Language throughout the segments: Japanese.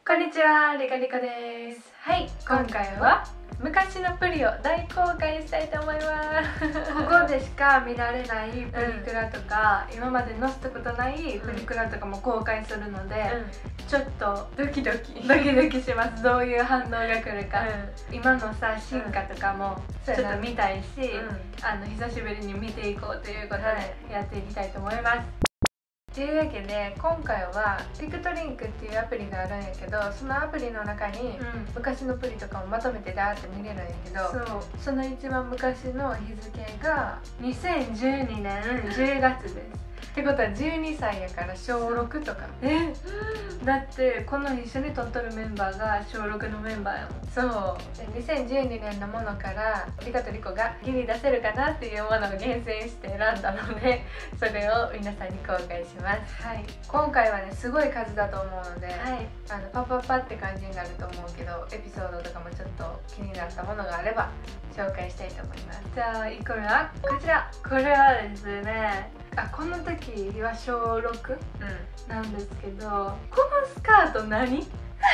こんにちは、リカリカです。はい、今回は昔のプリを大公開したいと思いますここでしか見られないプリクラとか、今まで載せたことないプリクラとかも公開するので、ちょっとドキドキします。どういう反応が来るか、今のさ進化とかもちょっと見たいし、久しぶりに見ていこうということでやっていきたいと思います。というわけで今回はピクトリンクっていうアプリがあるんやけど、そのアプリの中に昔のプリとかもまとめてダーって見れるんやけど、その一番昔の日付が2012年10月です。ってことは12歳やから小6とか。だってこの一緒に撮っとるメンバーが小6のメンバーやもん。そうで2012年のものからリカとリコがギリ出せるかなっていうものを厳選して選んだので、それを皆さんに公開します。はい、今回はねすごい数だと思うので、パッパッパって感じになると思うけど、エピソードとかもちょっと気になったものがあれば紹介したいと思います。じゃあ1個目はこちら。これはですね、この時は小6、なんですけど、このスカート何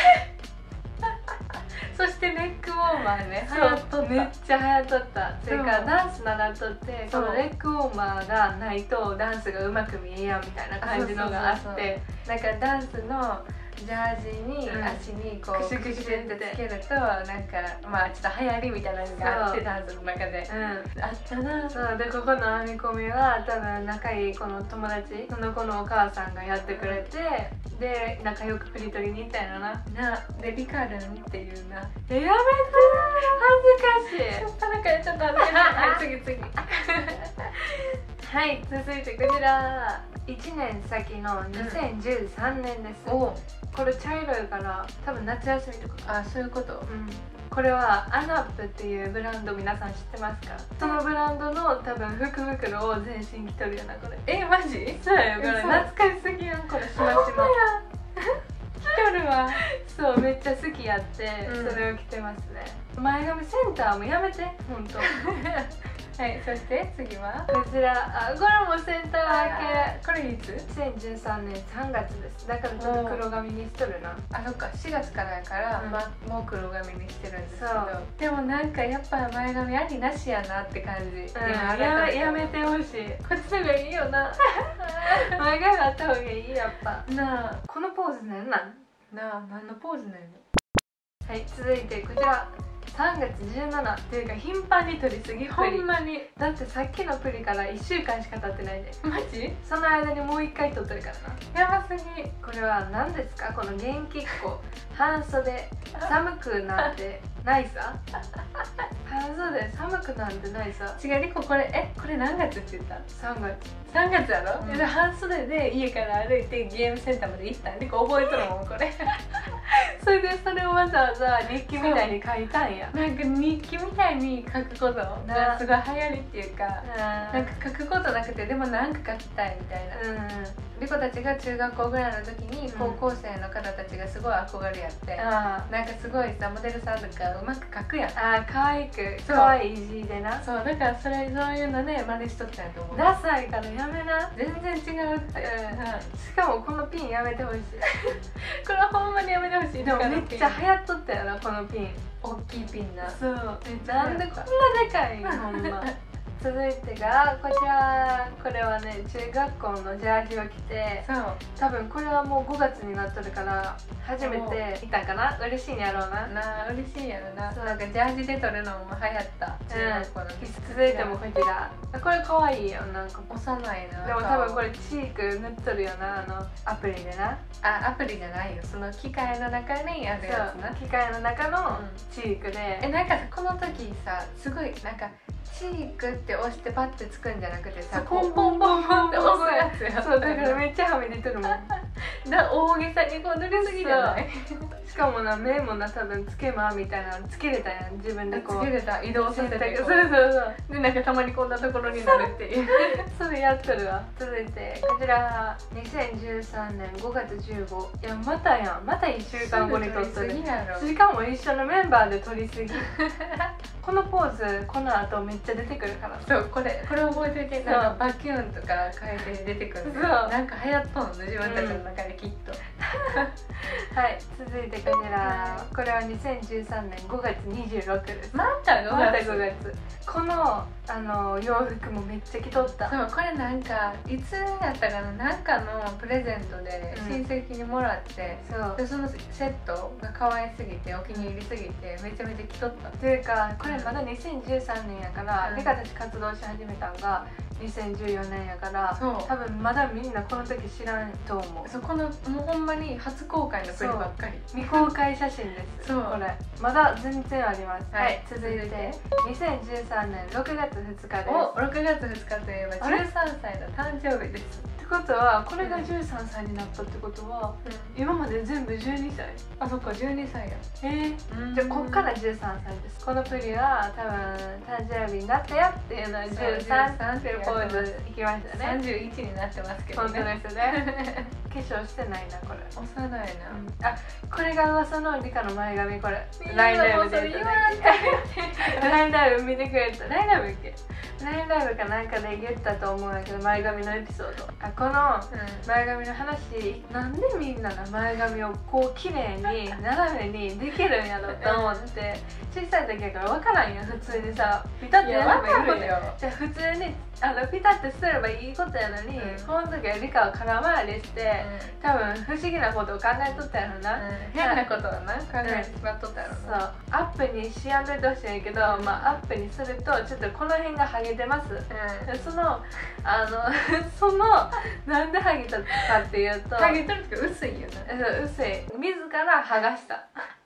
そしてネックウォーマーね、めっちゃ流行っとった。それからダンス習っとって、このネックウォーマーがないとダンスがうまく見えやんみたいな感じのがあって、なんかダンスのジャージに足にこうクシュクシュってつけると、なんかまあちょっと流行りみたいなのがあって、ダンスの中であったな。そうで、ここの編み込みは多分仲いいこの友達、その子のお母さんがやってくれて、で仲良くプリ取りに行ったんやろな。でリカルンっていうな。やめて、恥ずかしい。ちょっとなんかちょっと恥ずかしい。はい、次はい、続いてこちら。1年先の2013年です。これ茶色いから多分夏休みとか。そういうこと。これはアナップっていうブランド、皆さん知ってますか？そのブランドの多分福袋を全身着とるよな、これ。マジ？そうよ、これ懐かしすぎやん、これ。しましま着とるわ。そう、めっちゃ好きやって、それを着てますね。前髪センターもやめて、ほんとはい、そして次はこちら。これもセンター分け。これいつ？2013年3月です。だからちょっと黒髪にしとるな。そっか、4月からやから、もう黒髪にしてるんですけど、でもなんかやっぱ前髪ありなしやなって感じ。やめてほしい。こっちの方がいいよな前髪あった方がいい、やっぱなあ。このポーズなんなんなあ、何のポーズなんの。はい、続いてこちら。3月17っていうか頻繁に撮りすぎ。ほんまに。だってさっきのプリから1週間しか経ってないで。マジ？その間にもう1回撮ってるからな。やばすぎ。これは何ですか？この元気っ子。半袖。寒くなんてないさ。半袖寒くなんてないさ。違う、リコこれこれ何月って言った？3月やろ？半袖で家から歩いてゲームセンターまで行ったん。リコ覚えとるもんこれそれでそれをわざわざ日記みたいに書いたんや。なんか日記みたいに書くことがすごい流行りっていうか、なんか書くことなくて、でもなんか書きたいみたいな。リコたちが中学校ぐらいの時に高校生の方たちがすごい憧れやって、なんかすごいさ、モデルさんとかうまく書くやん。可愛く、可愛い字でな。そう、だからそういうので真似しとったんやと思う。ダサいからやめな。全然違うって。しかもこのピンやめてほしいこれはほんまにやめてほしい。でもめっちゃ流行っとったよな、このピン。大きいピンな。そう、なんでこんなでかいのほんま続いてがこちら。これはね、中学校のジャージを着て、多分これはもう5月になっとるから初めて見たかな。嬉しいんやろうな。嬉しいやろな。なんかジャージで撮るのも流行った中学校の時。続いてもこちら。これかわいいよ、なんか幼いな。でも多分これチーク塗っとるよな、アプリでな。アプリじゃないよ、その機械の中にあるやつな。機械の中のチークで、なんかこの時さ、すごいなんかチークって押してパッてつくんじゃなくてさ、ポンポンポンポンって押すやつや。そう、だからめっちゃはみ出てるもん大げさにこう塗りすぎじゃない？しかもな、目もな、多分つけまみたいなのつけれたやん、自分でこうつけれた、移動させて。そうで、なんかたまにこんなところになるっていうそれやっとるわ。続いてこちら。2013年5月15。いや、また1週間後に撮っとる。しかも一緒のメンバーで撮りすぎこのポーズこの後めっちゃ出てくるから。 そう、これ覚えてて、なんかバキューンとか変えて出てくるんだよ。なんか流行っとんの自分たちの中できっと。 はい、続いてこちら、これは2013年5月26です。 また5 月。この洋服もめっちゃ着とった。 そう、これなんかいつやったかな、なんかのプレゼントで親戚にもらって、でそのセットが可愛すぎてお気に入りすぎてめちゃめちゃ着とった。 っていうか、これまだ2013年やからリカたち活動し始めたんが2014年やから、多分まだみんなこの時知らんと思う。 そう、このもうほんまに初公開のプリばっかり、 未公開写真です。これまだ全然あります。はい、続いて2013年6月2日です。 お、6月2日といえば13歳の誕生日です。 ってことはこれが13歳になったってことは、今まで全部12歳。 あ、そっか、12歳や。 じゃあこっから13歳です。このプリは多分誕生日になったよっていうのは13っていうポーズいきましたね。 31になってますけどね。 本当ですね。化粧してないな、これ。 幼いな。 あ、これが噂のリカの前髪。これラインライブで言わなラインライブ見てくれた。ラインライブっけ、ラインライブかなんかで言ったと思うんだけど、前髪のエピソード。この前髪の話、なんでみんなが前髪をこう綺麗に斜めにできるんやろって思って、小さい時やから分からんやん。普通にさピタッてやればいいよ。じゃあ普通にピタッてすればいいことやのに、この時はリカは空回りして、多分不思議なことを考えとったやろな。 変なことはな考えてしまっとったやろな。 そう、アップにしやんといてほしいんやけど、アップにするとちょっとこの辺がハゲてます。そのなんでハゲたかっていうと、 ハゲとるとか薄いよな。 薄い。自ら剥がした。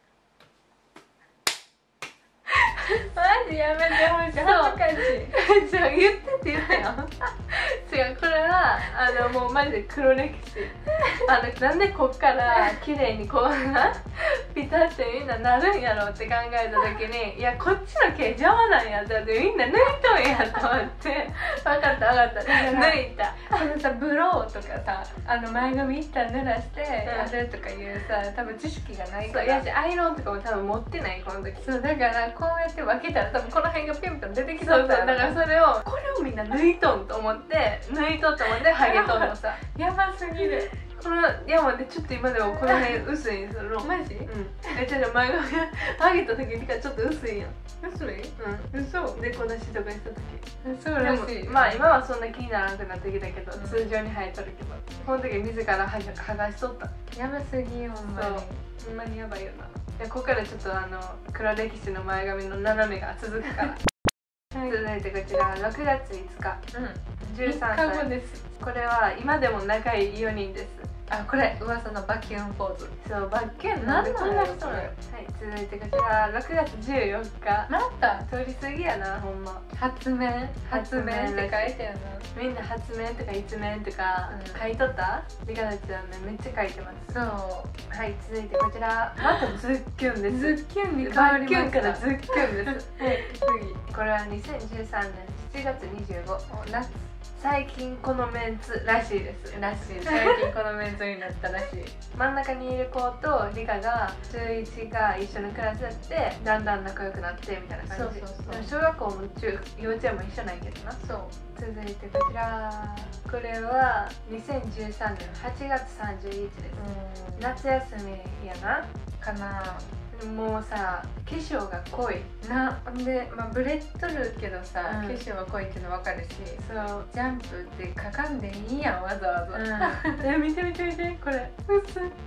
マジやめてほしい。恥ずかしい。 じゃあ言ってよ。違う、これはもうマジで黒歴史。なんでこっから綺麗にこうなピタッてみんななるんやろって考えた時に、いやこっちの毛邪魔なんやってみんな抜いとんやと思って、分かった抜いた。 そのさ、ブローとかさ、前髪一旦濡らしてやるとかいうさ、多分知識がないから。 そうやし、アイロンとかも多分持ってない、この時。 そう、だからこうやって分けたら多分この辺がピンピン出てきそう。 そうだからそれをこれをみんな抜いとんと思ってハゲとんのさ。 やばすぎる。 この山でちょっと今でもこの辺薄いんですよ。 マジ？ 前髪がハゲた時にちょっと薄いやん。 薄い？ 嘘。でこ出しとかした時。 そうらしい。 今はそんな気にならなくなってきたけど、通常に生えとるけど、この時自ら剥がしとった。 やばすぎよ、ほんまに。 ほんまにやばいよな。ここからちょっと黒歴史の前髪の斜めが続くから。続いてこちら6月5日、13歳です。これは今でも仲いい4人です。 あ、これ噂のバキュンポーズ。 そう、バキュンなんでこんな人なの。はい、続いてこちら6月14日。 また通り過ぎやな、ほんま。 発明って書いてあるな。 みんな発明とか一面とか書いとった？リカたちはね、めっちゃ書いてます。 そう。 はい、続いてこちらまたズッキュンです。 ズッキュンに変わりました。 バキュンからズッキュンです。はい、次。これは2013年7月25。夏。最近このメンツらしいです。 最近このメンツになったらしい。 真ん中にいる子とリカが中1が一緒のクラスやって、だんだん仲良くなってみたいな感じ。小学校も幼稚園も一緒なんやけどな。そう。続いてこちら、これは2013年8月31日です。夏休みやなかな。もうさ、化粧が濃いな。で、ブレっとるけどさ、化粧が濃いっていうの分かるし、そうジャンプってかかんでいいやん、わざわざ。 見てこれ薄い。今この前髪薄い。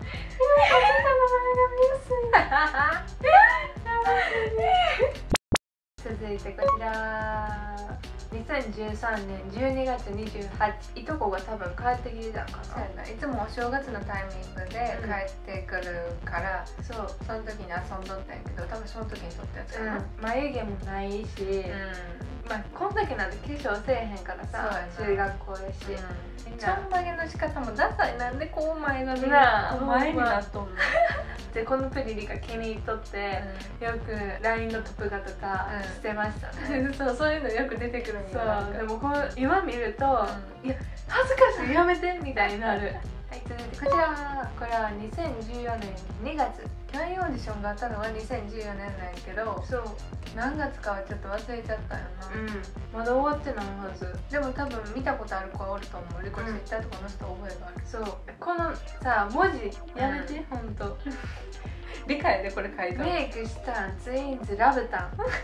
続いてこちら2013年12月28日、いとこが多分帰ってきてたんかな。 そうやな。いつもお正月のタイミングで帰ってくるから、その時に遊んどったんやけど、多分その時に撮ったやつかな。 眉毛もないし、こんだけなんて化粧せえへんからさ、中学校やし。 ちょんまげの仕方もダサい。なんでこう前髪が前になっとんの。 でこのプリリが気に入っとって、よく LINE のトップ画とかしてましたね。 そういうのよく出てくるんや。そうでも今見ると、いや恥ずかしい、やめてみたいになる。はい、続いてこちら、これは2014年2月 LINEオーディションがあったのは2014年なんやけど、 そう何月かはちょっと忘れちゃったよな。 まだ終わってないはず。 でも多分見たことある子はおると思う。リコツイッターとかの人覚えがある。 そうこのさ文字やめて、ほんと理解でこれ書いたの。 メイクしたんツインズラブタンあんな感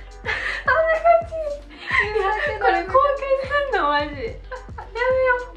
じこれ公開すんのマジやめよう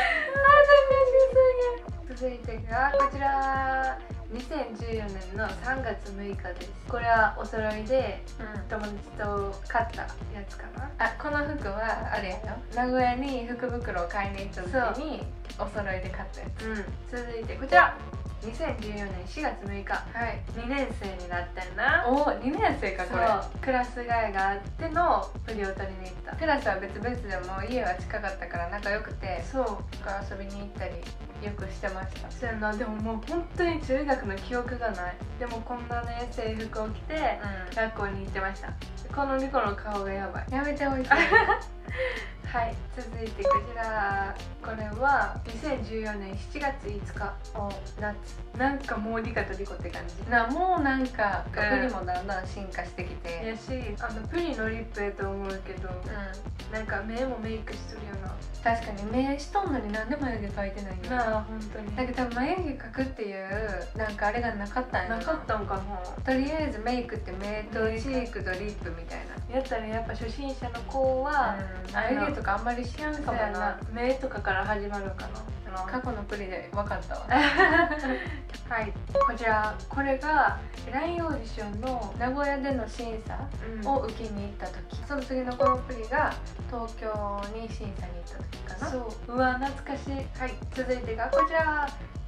続いてがこちら2014年の3月6日です。これはお揃いで友達と買ったやつかな。 あ、この服はあれやよ、名古屋に福袋を買いに行った時にお揃いで買ったやつ。 続いてこちら2014年4月6日、 はい、 2年生になったよな。 おお、2年生かこれ。 クラス替えがあってのプリを取りに行った。 クラスは別々でも家は近かったから仲良くて、 そう遊びに行ったりよくしてました。 そうやな。でももう本当に中学の記憶がない。でもこんなね制服を着て学校に行ってました。このニコの顔がやばい。 やめておいてはい、続いてこちら、これは2014年7月5日お夏。なんかもうリカとリコって感じな。もうなんかプリもだんだん進化してきて、 やし、プリのリップやと思うけど、なんか目もメイクしとるよな。 確かに目しとんのになんで眉毛描いてないんなあ、本当に。 だけど多分眉毛描くっていうなんかあれがなかったんやな。 なかったんかな。 とりあえずメイクって目とチークとリップみたいなやったらやっぱ初心者の子は、 眉毛とかあんまり知らんかもな。 目とかから始まるかな。 過去のプリで分かったわはい、こちら、これが LINE オーディションの名古屋での審査を受けに行った時、その次のこのプリが東京に審査に行った時かな。 そう、うわ懐かしい。はい、続いてがこちら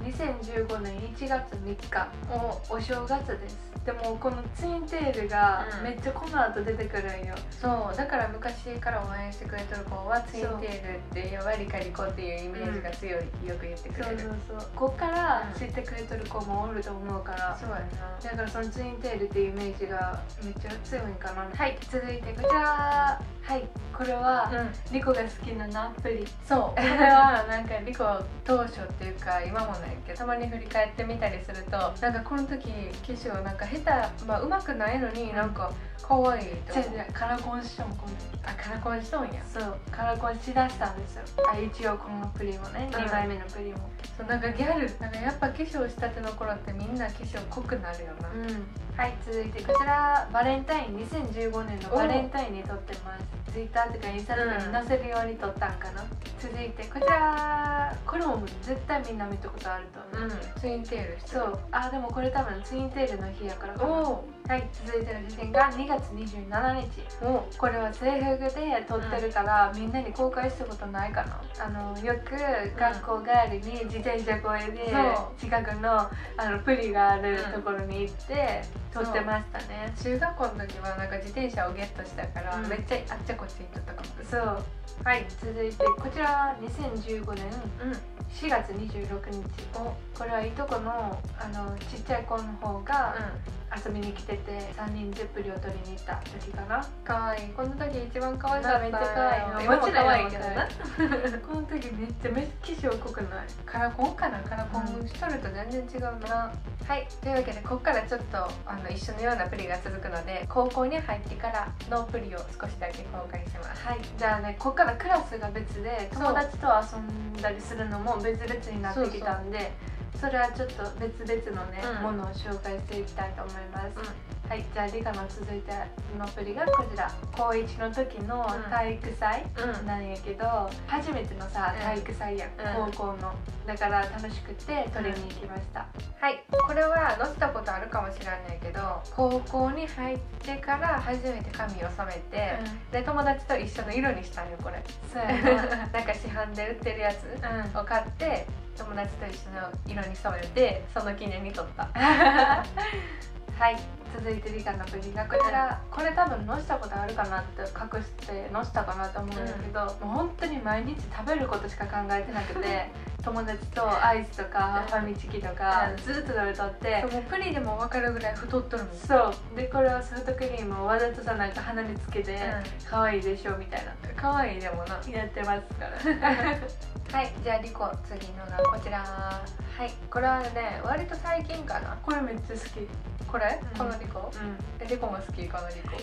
2015年1月3日お正月です。でもこのツインテールがめっちゃこの後出てくるんよ。 そうだから昔から応援してくれてる子はツインテールってやわりかリコっていうイメージが強い、よく言ってくれる。 そうこっから知ってくれてる子もおると思うから、 そうやな。 だからそのツインテールっていうイメージがめっちゃ強いんかな。はい、続いてこちら、はい、これは、リコが好きなナプリ。 そうこれはなんかリコ当初っていうか今もないけどたまに振り返ってみたりすると、なんかこの時化粧なんか下手、まあうまくないのになんか可愛いと思う。 カラコンしとんこの時。 あ、カラコンしとんや。 そうカラコンしだしたんですよ。一応このプリもね、2枚目のプリも。 そうなんかギャルなんかやっぱ化粧したての頃ってみんな化粧濃くなるよな。 はい、続いてこちらバレンタイン2015年のバレンタインに撮ってます。ツイッターとかインスタとかに載せるように撮ったんかな。続いてこちら、これも絶対みんな見たことあると思う。 ツインテールしてそう、でもこれ多分ツインテールの日やからかな。はい、続いての写真が2月27日。これは制服で撮ってるから、みんなに公開したことないかな。よく学校帰りに自転車こいで近くのプリがあるところに行って撮ってましたね。 中学校の時はなんか自転車をゲットしたから、めっちゃあっちゃこっち行っとったかも。 そう。はい、続いてこちら2015年4月26日、これはいとこのちっちゃい子の方が遊びに来てて3人でプリを取りに行った時かな。 かわいい。この時一番可愛かった。 めっちゃ可愛い。 もちろん可愛いけどなこの時めっちゃ化粧濃くない？ カラコンかな。カラコンしとると全然違うな。はい、というわけでここからちょっと一緒のようなプリが続くので、高校に入ってからのプリを少しだけ公開します。 はい、じゃあね、ここからクラスが別で友達と遊んだりするのも別々になってきたんで、それはちょっと別々のね、ものを紹介していきたいと思います。はい、じゃあリカの続いてのプリがこちら。高1の時の体育祭なんやけど、初めてのさ体育祭やん、高校の。だから楽しくて取りに行きました。 はい、これは載せたことあるかもしれないけど、高校に入ってから初めて髪を染めて、で友達と一緒の色にしたんよこれ。 そうやな。 なんか市販で売ってるやつを買って友達と一緒の色に染めて、その記念に撮った。 はい、続いてリカのプリがこちら。これ多分載せたことあるかなって隠して載せたかなと思うんだけど、もう本当に毎日食べることしか考えてなくて友達とアイスとかファミチキとかずっと食べとって、 もうプリでも分かるぐらい太っとるもん。 そうでこれはソフトクリームをわざとさなんか鼻につけて可愛いでしょみたいな、 可愛いでもなやってますからはい、じゃあリコ次のがこちら。はい、これはね割と最近かな。 これめっちゃ好き。 これ、このリコ、リコも好き。このリコ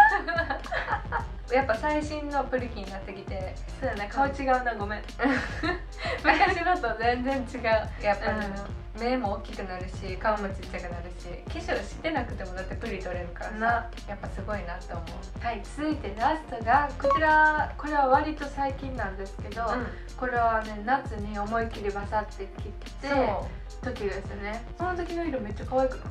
やっぱ最新のプリキになってきて、 そうやね、顔違うな、ごめん昔のと全然違う。やっぱり、目も大きくなるし顔もちっちゃくなるし、化粧してなくてもだってプリ取れるからさ、やっぱすごいなって思う。 はい、続いてラストがこちら。これは割と最近なんですけど、これはね夏に思いっきりバサって切って時ですね。その時の色めっちゃ可愛くない？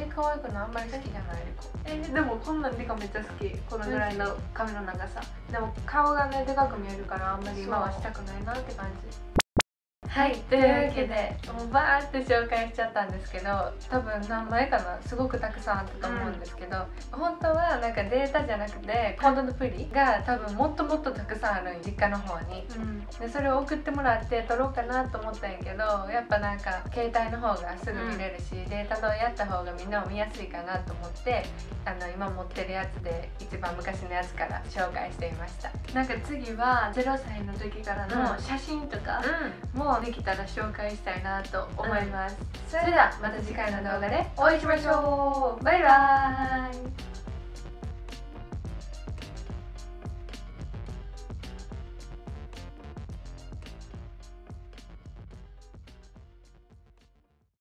可愛くない？あんまり好きじゃないリコ。 でもこんなんリカめっちゃ好き。このぐらいの髪の長さ。でも顔がねでかく見えるからあんまり今はしたくないなって感じ。 はい、というわけでもうバーって紹介しちゃったんですけど、多分何枚かな、すごくたくさんあったと思うんですけど、本当はなんかデータじゃなくて今度のプリが多分もっともっとたくさんあるん、実家の方に、でそれを送ってもらって撮ろうかなと思ったんやけど、やっぱなんか携帯の方がすぐ見れるし、データのやった方がみんなも見やすいかなと思って、今持ってるやつで一番昔のやつから紹介してみました。 なんか次は0歳の時からの写真とかもできたら紹介したいなと思います。それではまた次回の動画でお会いしましょう。バイバーイ。